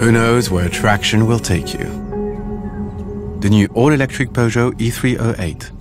Who knows where traction will take you? The new all-electric Peugeot E308.